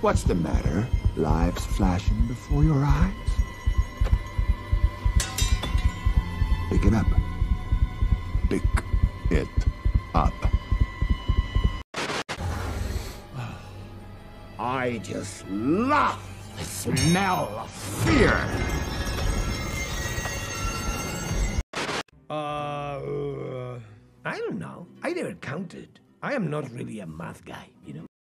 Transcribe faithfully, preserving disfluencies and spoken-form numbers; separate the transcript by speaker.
Speaker 1: What's the matter? Lives flashing before your eyes? Pick it up. Pick it up. I just love the smell of fear.
Speaker 2: Uh, I don't know. I never counted. I am not really a math guy, you know?